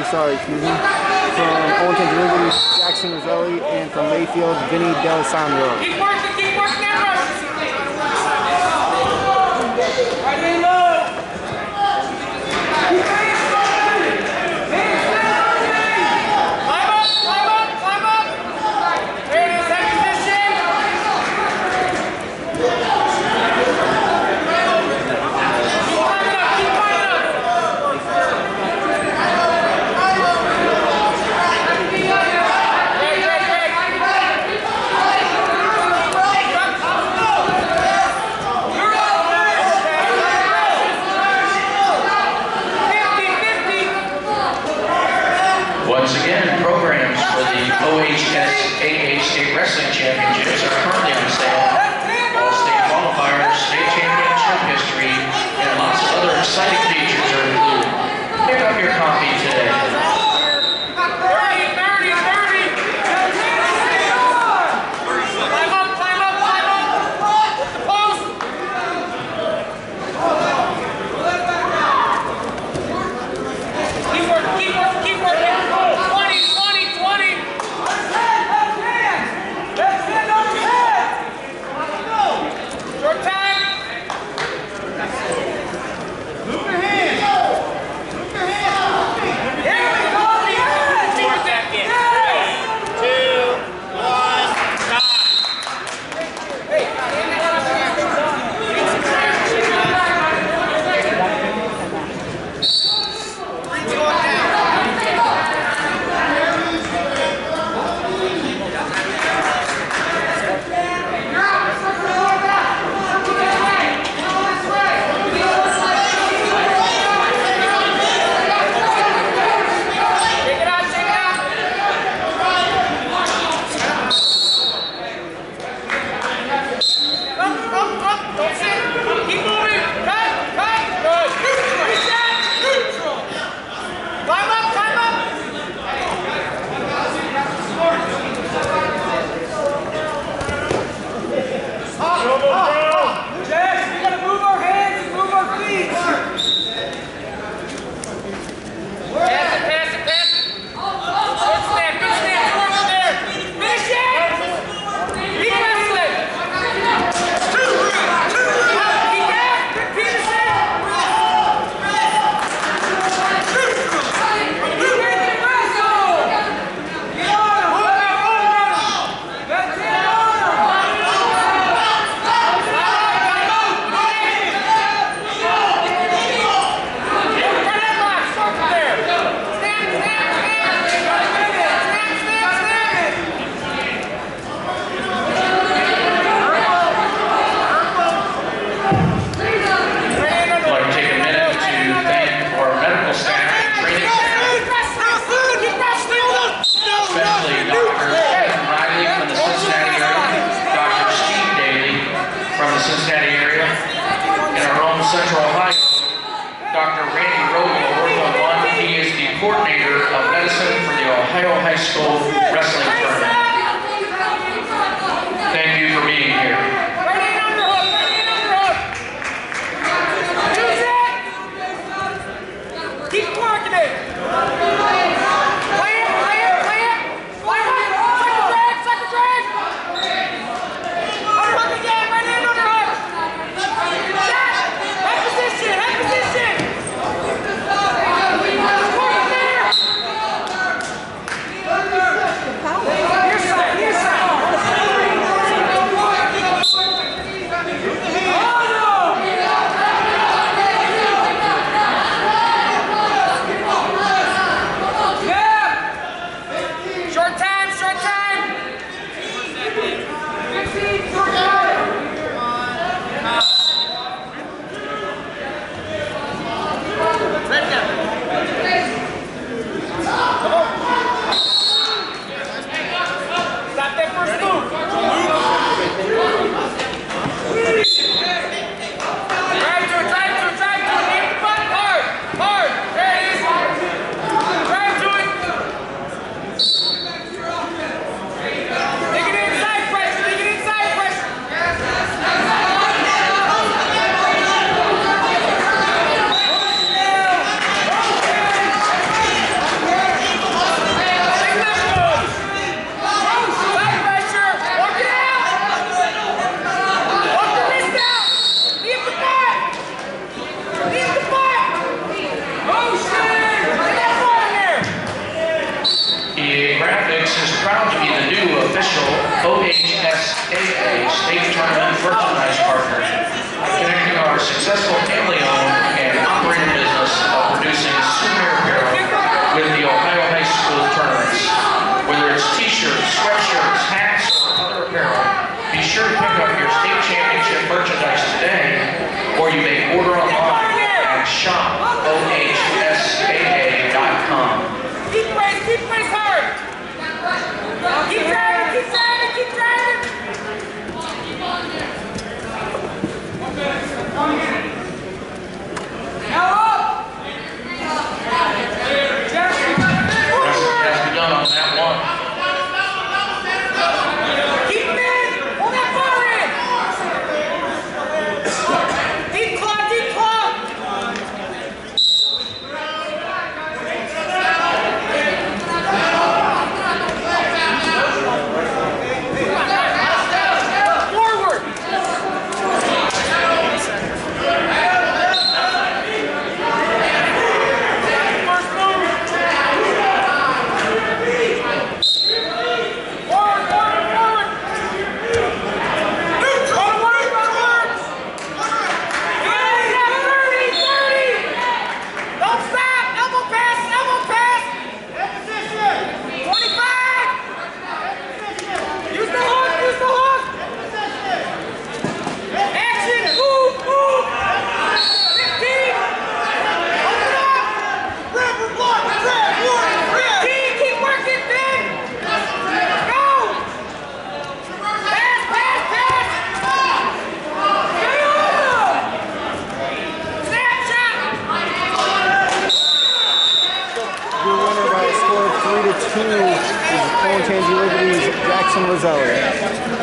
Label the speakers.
Speaker 1: excuse me. From Owington Delivery, Jackson Roselli, and from Mayfield, Vinny D'Alessandro.
Speaker 2: Keep working that rush. Right in low. Climb up. There it is, that position. Keep climbing up.
Speaker 3: Once again, programs for the OHSAA State Wrestling Championships are currently on sale. All state qualifiers, state championship history, and lots of other exciting features are included. Pick up your copy today.
Speaker 2: 30. Climb up. The post. Keep working. 20. Short time. Move your hands. Here we go. Four seconds. 3, 2, 1, time. Keep moving. Cut. Good. Reset. Neutral. Climb up. Jess, we gotta move our hands and move our feet. Pass it. Good snap. Towards there. Finish it. Keep wrestling.
Speaker 3: Central Ohio, Dr. Randy Rogan, he is the coordinator of medicine for the Ohio High School Wrestling Tournament. Thank you for being here.
Speaker 2: Right in underhook. Use it. Keep working it. Play it. Sucker drag. Underhook again. Right in underhook. Head position. Work there.
Speaker 3: NBA Graphics is proud to be the new official OHSAA State Tournament merchandise partner, connecting our successful family-owned and operated business of producing souvenir apparel with the Ohio High School tournaments. Whether it's t-shirts, sweatshirts, hats, or other apparel, be sure to pick up your state championship merchandise today, or you may order online at shopohsaa.com.
Speaker 2: Keep race hard. Keep driving, keep driving, keep driving. Now up.
Speaker 3: Wrestling has begun on that one.
Speaker 2: Keep him in. Hold that bar in. Deep claw, deep claw. Forward. First move. Forward, forward, forward. Forward, forward. 30. Don't stop. Elbow pass, elbow pass. 25. Use the hook, use the hook. Action, move, move. 15. Open up. River block, red, one, 15. Keep working, Ben. Go. Pass, pass, pass. Snapshot.
Speaker 1: Your winner by a score of 3-2 is Owen Liberty's Jackson Roselli.